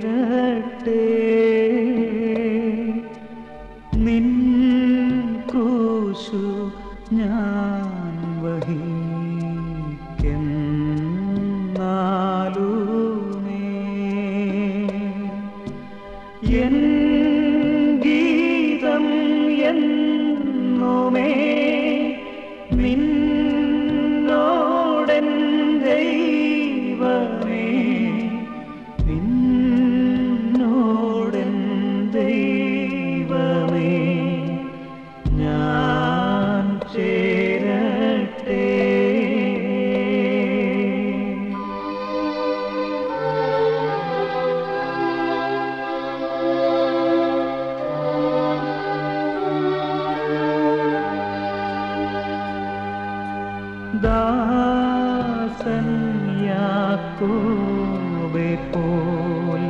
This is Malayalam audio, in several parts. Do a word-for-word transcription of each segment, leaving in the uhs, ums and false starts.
ചേരട്ടെ നിൻ ക്രൂശു ഞാൻ വഹിക്കെന്നാലുമേ എൻ ഗീതം എന്നുമേ നിന്നോടൻ ദൈവമേ നിന്നോടൻ ദൈവമേ ഞാൻ ചേരട്ടെ ദാസൻ യാക്കോബെ പോൽ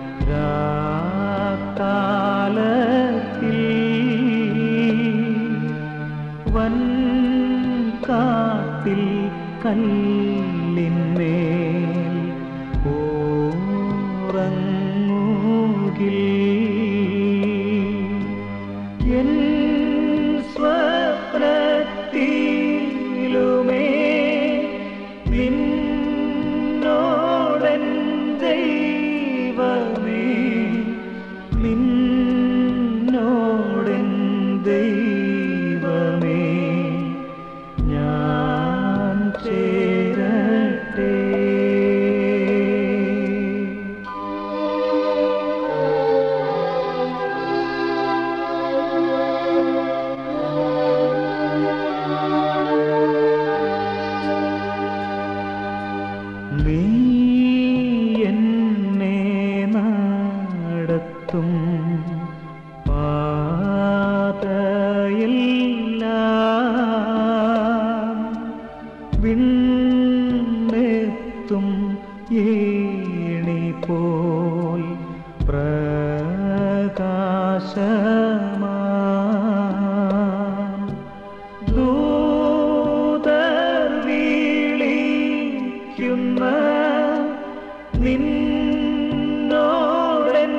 രാക്കാലത്തിൽ വൻ കാട്ടിൽ കല്ലിന്മേൽ ഓറങ്ങുകിൽ എൻ സ്വപ്നത്തിലുമേ നിന്നോടൻ ദൈവമേ നിന്നോടൻ ദൈവമേ ഞാൻ ചേരട്ടെ നീ എന്നെ നടത്തും പാതയെല്ലാം വിണ്ണെത്തും ഏണി പോൽ പ്രകാശമാം ദൂതർ വിളിക്കുന്ന നിന്നോടൻ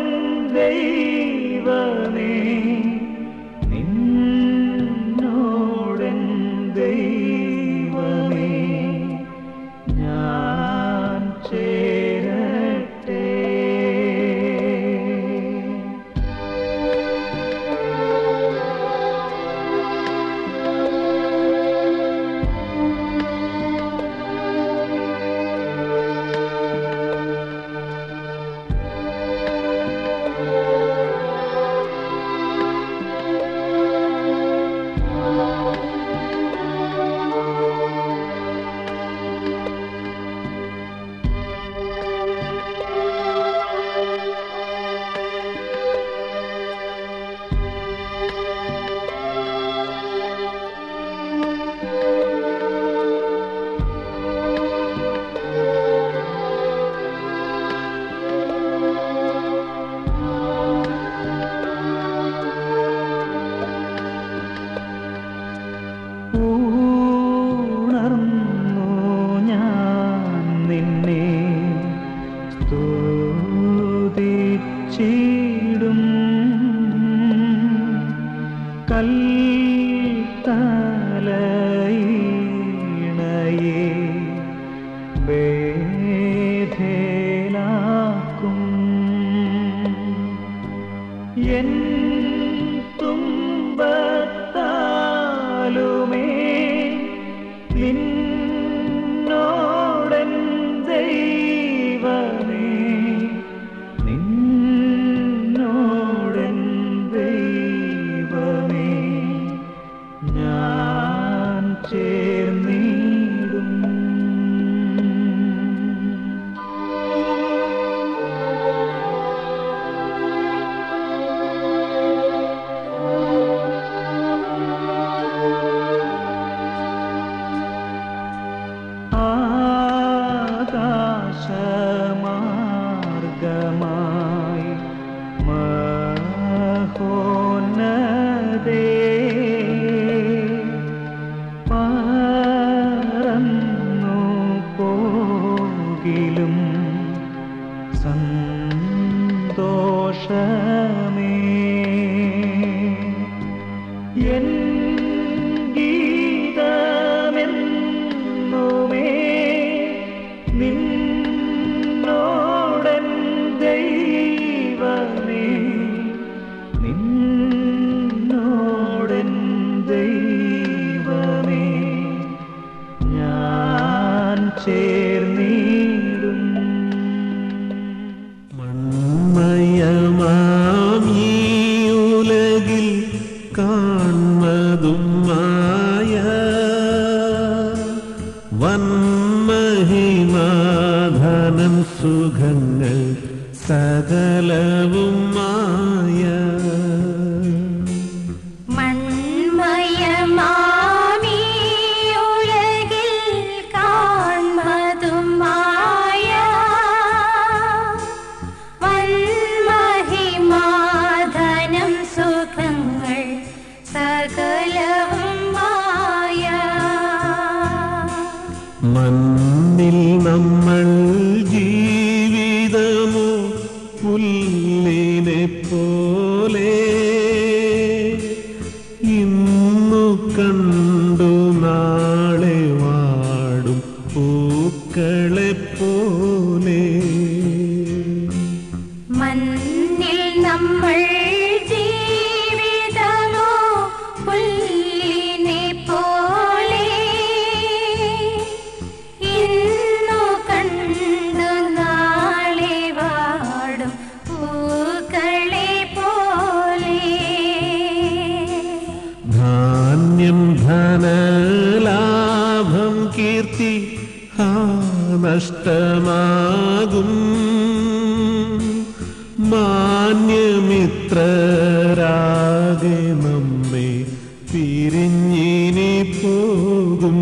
ദൈവമേ നിന്നോടൻ ദൈവമേ ഞാൻ ചേരട്ടെ ഉണർന്നു ഞാൻ നിന്നെ സ്തുതിച്ചിടും കൽത്തലയിണയെ ബേധേലാക്കും എൻ തുമ്പത്താലുമേ നിന്നോടൻ ദൈവമേ നിന്നോടൻ ദൈവമേ ഞാൻ ചേർന്നിടും ആകാശമാർഗമായി ഘോഷമേ എൻ ഗീതമെന്നുമേ നിന്നോടൻ ദൈവമേ നിന്നോടൻ ദൈവമേ ഞാൻ ചേർന്നിടും. മൺമയമാമീ ഉലകിൽ കാൺമതും മായ വന്മഹിമാധനം സുഖങ്ങൾ സകലവും മായ. മണ്ണിൽ നമ്മൾ ജീവിതമോ പുല്ലിനെ പോലെ ഇന്നു കണ്ടു നാളെ വാടും പൂക്കളെ പോലെ. മണ്ണിൽ നമ്മൾ ജീവിതമോ പുല്ലിനെ പോലെ ഇന്നു കണ്ടു നാളെ വാടും പൂക്കളെ പോലെ. ധാന്യം ധനലാഭം കീർത്തി ഹാ നഷ്ടമാകും മാന്യമിത്രരാകെ നമ്മെ പിരിഞ്ഞിനി പോകും.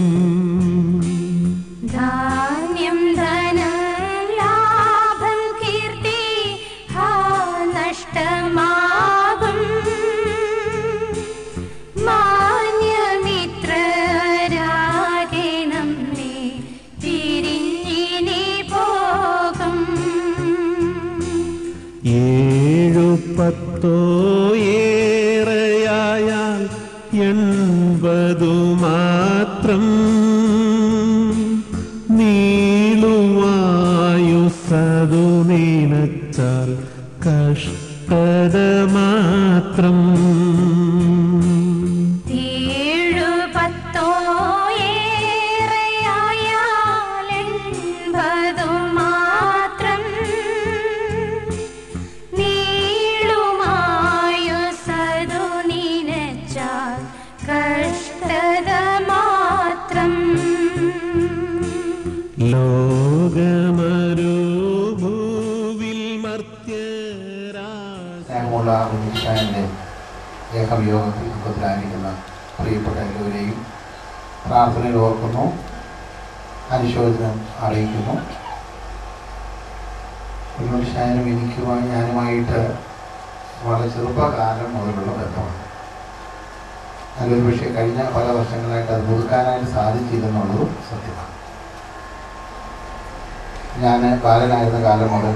ധാന്യം ധനം ലാഭം കീർത്തി ഹാ നഷ്ടമാകും മാന്യമിത്രരാകെ നമ്മെ പിരിഞ്ഞിനി പോകും. ഏഴു പത്തോ ഏറെയായാൽ എൺപതു മാത്രം നീളുവായുസ്സതു നിനച്ചാൽ കഷ്ടത മാത്രം. ഏഴു പത്തോ ഏറെയായാൽ എൺപതു മാത്രം നീളുമായുസ്സതു നിനച്ചാൽ കഷ്ടത മാത്രം. ലോകമരുഭൂവിൽ മർത്യരാ സ്നേഹമുള്ള ഉണ്ണികൃഷ്ണന്റെ ദേഹവിയോഗത്തിൽ ദുഃഖത്തിലായിരിക്കുന്ന പ്രിയപ്പെട്ട എല്ലാവരെയും പ്രാർത്ഥനയിൽ ഓർക്കുന്നു, അനുശോചനം അറിയിക്കുന്നു. ഉണ്ണികൃഷ്ണനും എനിക്കുമായി ഞാനുമായിട്ട് വളരെ ചെറുപ്പകാലം മുതലുള്ള ബന്ധമാണ്. നല്ലൊരു പക്ഷേ കഴിഞ്ഞ പല വർഷങ്ങളായിട്ട് അത് പുതുക്കാനായിട്ട് സാധിച്ചില്ലെന്നുള്ളതും സത്യമാണ്. ഞാൻ ബാലനായിരുന്ന കാലം മുതൽ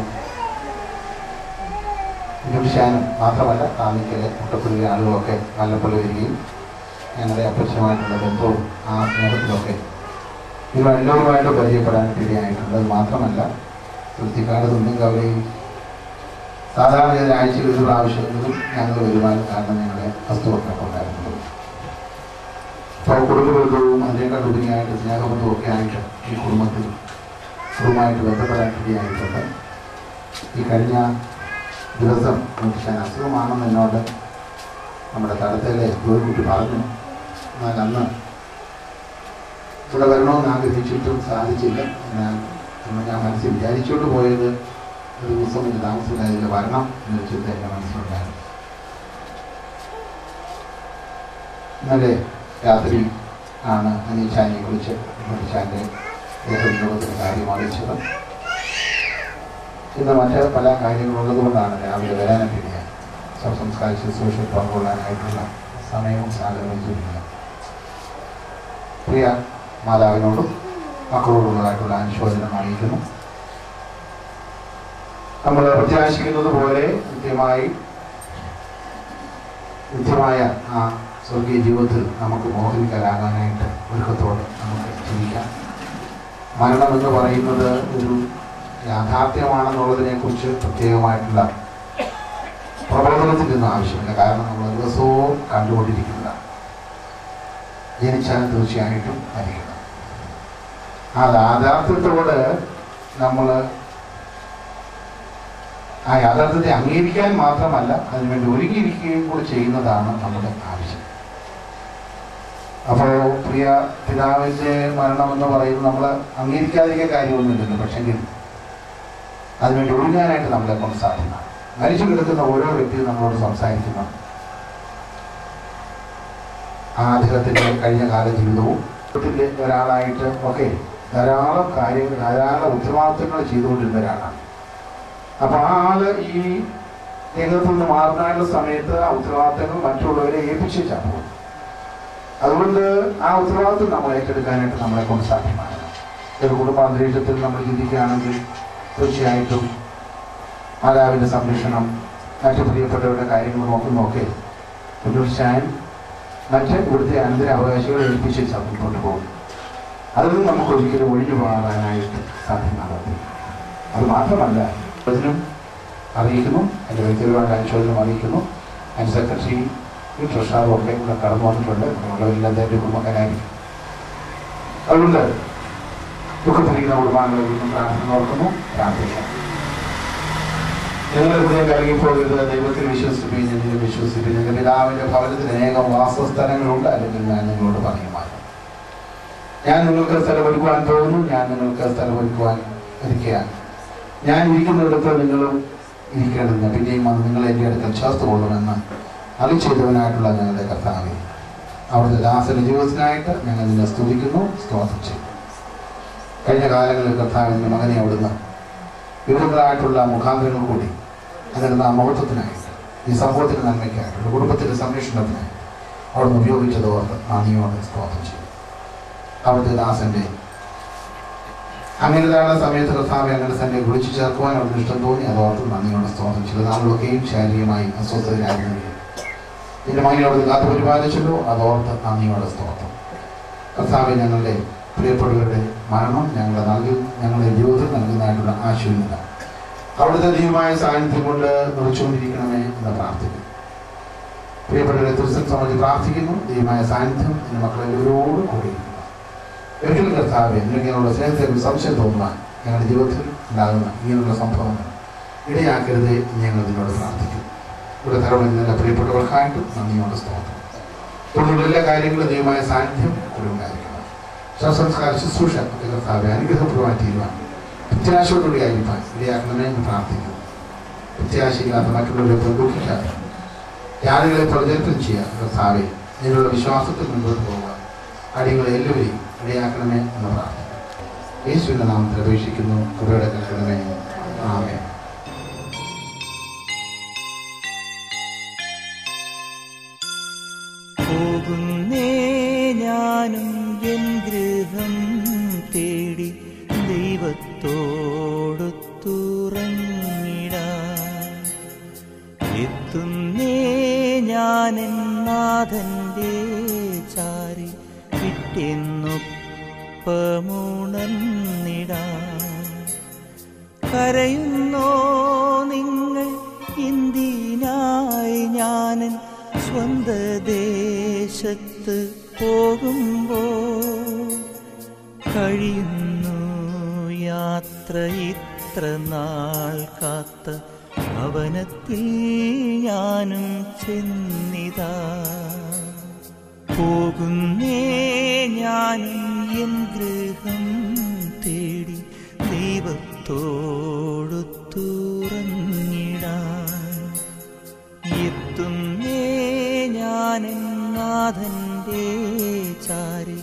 ഉണ്ണികൃഷ്ണനും മാത്രമല്ല താമരയ്ക്കലെ മുട്ടപ്പുള്ളിലെ ആളുകളൊക്കെ വല്ലപ്പോഴും വരികയും ഞങ്ങളുടെ അപ്രത്യക്ഷമായിട്ടുള്ള ബന്ധവും ആ സ്നേഹത്തിലൊക്കെ ഇവ എല്ലാവരുമായിട്ട് പരിചയപ്പെടാൻ ഇടയായിട്ടുണ്ട്. അത് മാത്രമല്ല വൃത്തിക്കാട് തുണ്ടുംകവലയിൽ സാധാരണ ആഴ്ചയിൽ ഒരു പ്രാവശ്യമെങ്കിലും ഞങ്ങൾ വരുവാൻ കാരണം ഞങ്ങളുടെ വസ്തുവൊക്കെ ഉണ്ടായിരുന്നത്. അപ്പോൾ കുടുംബബന്ധവും അതിനേക്കാൾ ഉപരിയായിട്ട് സ്നേഹബന്ധവും ഒക്കെ ആയിട്ട് ഈ കുടുംബത്തിൽ കുടുംബമായിട്ട് ബന്ധപ്പെടാൻ ഇടയായിട്ടുണ്ട്. ഈ കഴിഞ്ഞ ദിവസം ഉണ്ണികൃഷ്ണൻ അസുഖമാണെന്ന് എന്നോട് നമ്മുടെ തടത്തിലെ ജോലിക്കുട്ടി പറഞ്ഞു. എന്നാൽ അന്ന് ഇവിടെ വരണമെന്ന് ആഗ്രഹിച്ചിട്ടും സാധിച്ചില്ല. എന്നാൽ അന്ന് ഞാൻ മനസ്സിൽ വിചാരിച്ചുകൊണ്ട് പോയത് ഒരു ദിവസം എനിക്ക് താമസമില്ലാതില്ല വരണം എന്നൊരു ചിന്ത എൻ്റെ മനസ്സിലുണ്ടായിരുന്നു. ഇന്നലെ രാത്രി ആണ് അനീഷാനെ കുറിച്ച് ഉണ്ണികൃഷ്ണൻ്റെ ദേഹവിയോഗത്തിൻ്റെ കാര്യം അറിയിച്ചത്. ഇന്ന് മറ്റ് പല കാര്യങ്ങളുള്ളത് കൊണ്ടാണ് രാവിലെ വരാനൊക്കെ ഞാൻ ശവസംസ്കാര ശുശ്രൂഷയിൽ പങ്കുകൊള്ളാനായിട്ടുള്ള സമയവും സാഹചര്യമില്ല. പ്രിയ മാതാവിനോടും മക്കളോടുള്ളതായിട്ടുള്ള അനുശോചനം അറിയിക്കുന്നു. നമ്മൾ പ്രത്യാശിക്കുന്നത് പോലെ കൃത്യമായി കൃത്യമായ ആ സ്വർഗീയ ജീവിതത്തിൽ നമുക്ക് മോഹിനിക്കലാകാനായിട്ട് ഒരുക്കത്തോടെ നമുക്ക് ജീവിക്കാം. മരണം എന്ന് പറയുന്നത് ഒരു യാഥാർത്ഥ്യമാണെന്നുള്ളതിനെ കുറിച്ച് പ്രത്യേകമായിട്ടുള്ള പ്രബോധനത്തിൽ നിന്നും ആവശ്യമില്ല. കാരണം നമ്മൾ ദിവസവും കണ്ടുകൊണ്ടിരിക്കുന്നതാണ്. ജനിച്ചാൽ തീർച്ചയായിട്ടും മരിക്കണം. ആ യാഥാർത്ഥ്യത്തോട് നമ്മൾ ആ യാഥാർത്ഥ്യത്തെ അംഗീകരിക്കാൻ മാത്രമല്ല അതിനുവേണ്ടി ഒരുങ്ങിയിരിക്കുകയും കൂടി ചെയ്യുന്നതാണ് നമ്മുടെ ആവശ്യം. അപ്പോൾ പ്രിയ പിതാവിൻ്റെ മരണമെന്ന് പറയുന്നത് നമ്മൾ അംഗീകരിക്കാതിരിക്കാൻ കാര്യമൊന്നുമില്ലല്ലോ. പക്ഷെങ്കിൽ അതിനുവേണ്ടി ഒരുങ്ങാനായിട്ട് നമ്മളെ കൊണ്ട് സാധ്യമാണ്. മരിച്ചു കിടക്കുന്ന ഓരോ വ്യക്തിയും നമ്മളോട് സംസാരിക്കുന്നു. ആ അദ്ദേഹത്തിൻ്റെ കഴിഞ്ഞ കാല ജീവിതവും ഒരാളായിട്ട് ഒക്കെ ധാരാളം കാര്യങ്ങൾ ധാരാളം ഉത്തരവാദിത്തങ്ങൾ ചെയ്തുകൊണ്ടിരുന്ന ഒരാളാണ്. അപ്പോൾ ആ ആള് ഈ രംഗത്തു നിന്ന് മാറുന്നതിനുള്ള സമയത്ത് ആ ഉത്തരവാദിത്തങ്ങൾ മറ്റുള്ളവരെ ഏൽപ്പിച്ചാൽ പോകും. അതുകൊണ്ട് ആ ഉത്തരവാദിത്വം നമ്മൾ ഏറ്റെടുക്കാനായിട്ട് നമ്മളെ കൊണ്ട് സാധ്യമാണ്. ഒരു കുടുംബാന്തരീക്ഷത്തിൽ നമ്മൾ ചിന്തിക്കുകയാണെങ്കിൽ തീർച്ചയായിട്ടും മാതാവിൻ്റെ സംരക്ഷണം, മറ്റു പ്രിയപ്പെട്ടവരുടെ കാര്യങ്ങൾ നോക്കുന്നൊക്കെ തീർച്ചയായും മറ്റ് ഇവിടുത്തെ അനന്തരാവകാശികളെ ഏൽപ്പിച്ച് മുന്നോട്ട് പോകും. അതിൽ നിന്ന് നമുക്ക് ഒരിക്കലും ഒഴിഞ്ഞു പോകാനായിട്ട് സാധ്യമാകത്തില്ല. അത് മാത്രമല്ല അതിനും അറിയിക്കുന്നു, എൻ്റെ വ്യക്തിപരമായ അനുശോചനം അറിയിക്കുന്നു. അതിൻ്റെ സെക്രട്ടറി ട്രഷറും ഒക്കെ ഇവിടെ കടന്നു വന്നിട്ടുണ്ട്. ഉള്ളവരെല്ലാം എൻ്റെ കുടുംബക്കാരായിരിക്കും. അതുകൊണ്ട് ദുഃഖത്തിരിക്കുന്ന കുടുംബാംഗങ്ങളെ വീണ്ടും പ്രാർത്ഥന ഓർക്കുന്നു, പ്രാർത്ഥിക്കാം. ഞങ്ങളുടെ ഹൃദയം കലങ്ങിപ്പോകരുത്, ദൈവത്തിൽ വിശ്വസിപ്പിക്കുകയും ഞങ്ങൾ വിശ്വസിപ്പിക്കും. ഞങ്ങളുടെ പിതാവിൻ്റെ ഭവനത്തിൽ അനേകം വാസസ്ഥലങ്ങളുണ്ട്, അല്ലെങ്കിൽ ഞാൻ നിങ്ങളോട് പറയുമായിരുന്നു. ഞാൻ നിങ്ങൾക്ക് സ്ഥലം ഒരുക്കുവാൻ പോകുന്നു, ഞാൻ നിങ്ങൾക്ക് സ്ഥലം ഒരുക്കുവാൻ ഇരിക്കുകയാണ്. ഞാൻ ഇരിക്കുന്നിടത്ത് നിങ്ങളും ഇരിക്കേണ്ടതിന് പിന്നെയും അത് നിങ്ങൾ എൻ്റെ അടുക്കൽ ചേർത്ത് കൊള്ളുമെന്ന് അറിയിച്ചതുവനായിട്ടുള്ള ഞങ്ങളുടെ കർത്താവേ, അവിടുത്തെ ദാസന്റെ ജീവിതത്തിനായിട്ട് ഞങ്ങൾ നിന്നെ സ്തുതിക്കുന്നു, സ്തോത്രം ചെയ്യും. കഴിഞ്ഞ കാലങ്ങളിൽ കർത്താവിൻ്റെ മകനെ അവിടുന്ന് വിവിധങ്ങളായിട്ടുള്ള മുഖാന്തരങ്ങൾ കൂടി അതിനുള്ള മഹത്വത്തിനായിട്ട്, ഈ സമൂഹത്തിൻ്റെ നന്മയ്ക്കായിട്ടുള്ള കുടുംബത്തിൻ്റെ സംരക്ഷണത്തിനായി അവിടുന്ന് ഉപയോഗിച്ചതോർത്ത് നന്ദിയോടെ സ്തോത്രം ചെയ്യും. അവിടുത്തെ ദാസന്റെ അങ്ങനെ ധാരാളം സമയത്ത് കർത്താവെ അങ്ങനെ തന്നെ വിളിച്ചു ചേർക്കുവാൻ അവർക്ക് ഇഷ്ടം തോന്നി. അതോർത്ത് നന്ദിയോടെ സ്തോത്രം ചെയ്തു. നാളുകളൊക്കെയും ശാരീരികമായി അസ്വസ്ഥതരായിരുന്നു. ഇതിൻ്റെ മകനെ അവിടുന്ന് കാത്തു പരിപാലിച്ചല്ലോ, അതോർത്ത് നന്ദിയോടെ സ്തോത്രം. കർത്താവെ, ഞങ്ങളുടെ പ്രിയപ്പെട്ടവരുടെ മരണം ഞങ്ങളുടെ നൽകി ഞങ്ങളുടെ ജീവിതത്തിൽ നൽകുന്നതായിട്ടുള്ള ആശയമില്ല. അവിടുത്തെ ദൈവമായ സാന്നിധ്യം കൊണ്ട് നിറച്ചുകൊണ്ടിരിക്കണമേ എന്ന് പ്രാർത്ഥിക്കുന്നു. പ്രിയപ്പെട്ടവരെ തുലസിനെ സംബന്ധിച്ച് പ്രാർത്ഥിക്കുന്നു. ദൈവമായ സാന്നിധ്യം എൻ്റെ മക്കളെ എല്ലാവരോടും കൂടിയിരിക്കുന്നു. ഒരിക്കലും കർത്താവെ, ഇങ്ങനെയുള്ള സ്നേഹത്തെ സംശയം തോന്നുവാൻ ഞങ്ങളുടെ ജീവിതത്തിൽ ഉണ്ടാകുന്ന ഇങ്ങനെയുള്ള സംഭവങ്ങൾ ഇടയാക്കരുതേ ഞങ്ങൾ നിന്നോട് പ്രാർത്ഥിക്കുന്നു. ഇവിടെ തരണമെന്ന് എല്ലാ പ്രിയപ്പെട്ടവർക്കായിട്ടും നന്ദിയോടെ സ്തോത്രം. തുടർന്നുള്ള എല്ലാ കാര്യങ്ങളും ദൈവമായ സാന്നിധ്യം കൂടെ ഉണ്ടായിരിക്കണം. ശവസംസ്കാര ശുശ്രൂഷ കർത്താവെ അനുഗ്രഹപ്രദമായി തീരുവാൻ പ്രത്യാശയോടുകൂടി ആയിരിക്കാൻ ഇടയാക്കണമേ എന്ന് പ്രാർത്ഥിക്കുന്നു. പ്രത്യാശയില്ലാത്ത മറ്റുള്ളവരെ ദുഃഖിക്കാതെ യാതൊരു പ്രചരിപ്പം ചെയ്യാൻ കർത്താവെ ഇതിനുള്ള വിശ്വാസത്തിൽ മുന്നോട്ട് പോകാൻ അടിയങ്ങളെ എല്ലാവരെയും ഇടയാക്കണമേ എന്ന് പ്രാർത്ഥിക്കുന്നു. യേശുവിൻ്റെ നാമത്തിൽ അപേക്ഷിക്കുന്നു, കൃപയുടെ കേൾക്കണമേ. ആമേൻ. പോകുന്നേ ഞാനും എൻ ഗൃഹം തേടി ദൈവത്തോടൊത്തുറങ്ങിടാൻ. എത്തുന്നേ ഞാനെൻ നാഥന്റെ ചാരി വിട്ടെന്നൊപ്പമുണർന്നിടാൻ. കരയുന്നോ നിങ്ങൾ എന്തിനായി ഞാനൻ സ്വന്ത ദേശത്ത് പോകുമ്പോൾ? കഴിയുന്നു യാത്ര ഇത്ര നാൾ കാത്ത ഭവനത്തിൽ ഞാനും ചെന്നിതാ. പോകുന്നേ ഞാനും എൻ ഗൃഹം തേടി ദൈവത്തോടൊത്തുറങ്ങിടാൻ. എത്തുന്നേ ഞാനെൻ നാഥന്റെ ചാരി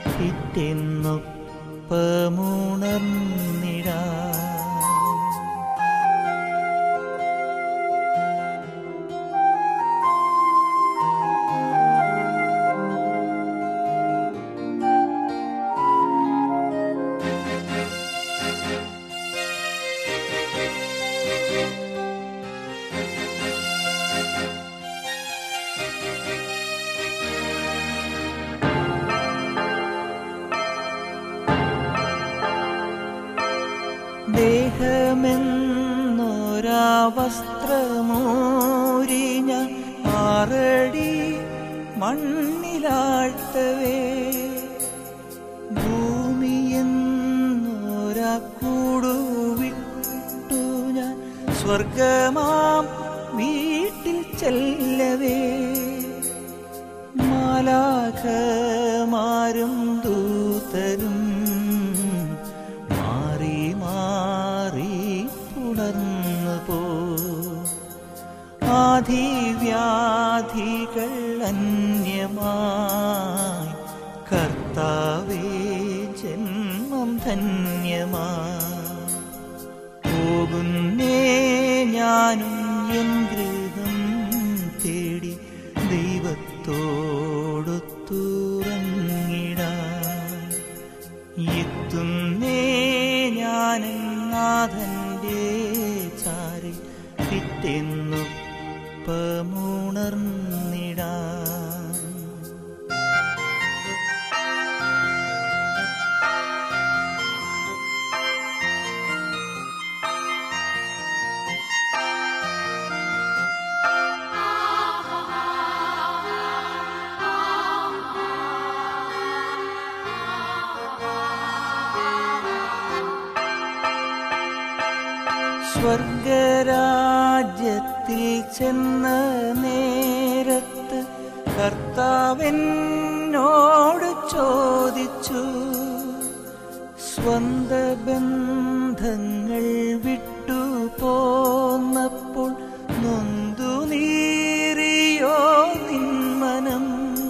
പിറ്റെന്നൊപ്പമുണർന്നിടാൻ. ശ്വാസമൂരി ഞാൻ ആറടി മണ്ണിലാഴ്ത്തവേ ഭൂമിയെന്നൊരാ കൂടുവിട്ടു ഞാൻ സ്വർഗമാം വീട്ടിൽ ചെല്ലവേ മാലാഖമാരും ദൂതരും മാറി മാറി പുണർന്നു പോ ആധിവ്യാധികൾ അന്യമായി കർത്താവേ ജന്മം ധന്യമായി പോകുന്നേ ഞാനും എൻ ഗൃഹം തേടി ദൈവത്തോടൊത്തുറങ്ങിടാൻ എത്തുന്നേ ഞാനും നാഥന്റെ ചാരി പിറ്റെന്നൊപ്പമുണർന്നിടാൻ സ്വർഗരാജ്യത്തിൽ ചെന്ന നേരത്ത് കർത്താവെന്നോട് ചോദിച്ചു സ്വന്ത ബന്ധങ്ങൾ വിട്ടു പോന്നപ്പോൾ നൊന്തു നീറിയോ നിന്മനം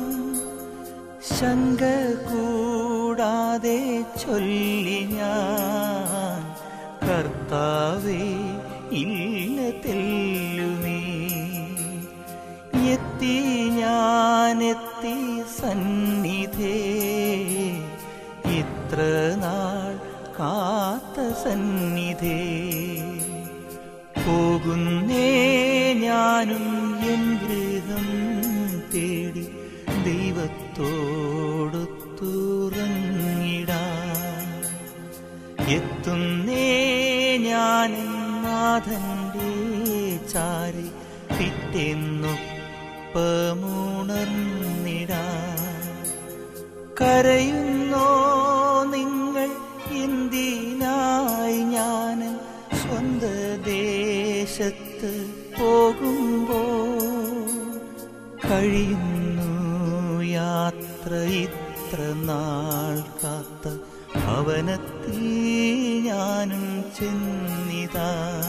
ശങ്ക കൂടാതെ ചൊല്ലി ഞാൻ കർത്താവേ ഇല്ല തെല്ലുമേ എത്തി ഞാനെത്തി സന്നിധേ ഇത്ര നാൾ കാത്ത സന്നിധേ പോകുന്നേ ഞാനും എൻ ഗൃഹം തേടി ദൈവത്തോടൊത്തുറങ്ങിടാൻ എത്തുന്നേ ഞാൻ നാഥന്റെ ചാരി പിറ്റെന്നൊപ്പമുണർന്നിടാൻ കരയുന്നോ നിങ്ങൾ എന്തിനായി ഞാൻ സ്വന്ത ദേശത്ത് പോകുമ്പോൾ കഴിയുന്നു യാത്ര ഇത്ര നാൾ കാത്ത ഭവനത്തിൽ ഞാനും ചെന്നിതാ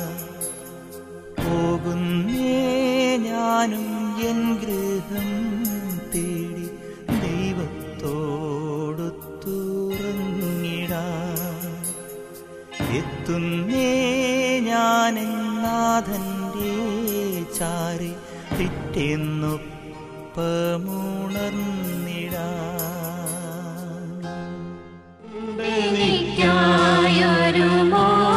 പോകുന്നേ ഞാനും എൻ ഗൃഹം തേടി ദൈവത്തോടൊത്തുറങ്ങിടാൻ എത്തുന്നേ ഞാൻ നാഥന്റെ ചാരി പിറ്റെന്നൊപ്പമുണർന്നിടാൻ എനിക്കായൊരു മോഹം